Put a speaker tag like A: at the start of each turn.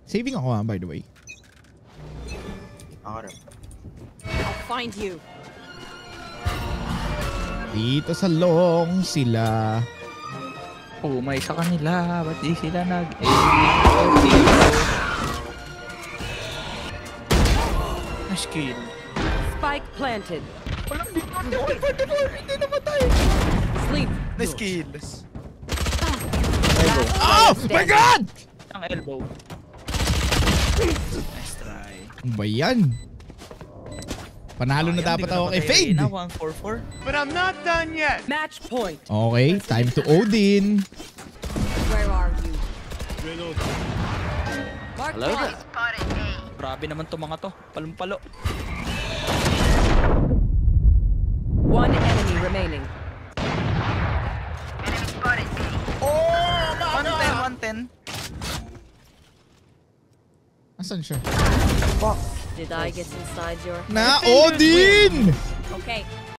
A: Saving ako by the way.
B: I'll
C: find you.
A: Dito sa long sila.
D: Oh, may sa kanila. Ba't di sila na-skill.
C: Spike planted.
D: Walang hindi namatay.
C: Sleep.
B: Na-skill.
A: Oh my God!
D: Ang elbow. Nice try.
A: Ano ba yan? Panalo na dapat ako kay Fade.
D: 1-4-4.
B: But I'm not done yet.
C: Match point.
A: Okay, time to Odin.
C: Where are you? Mark
D: Hello?
C: point.
D: Grabe naman to mga to. Palumpalo.
C: One enemy remaining.
D: Oh! 110.
A: Asan siya?
C: Did I get inside your...
A: Na Odin!
C: Okay.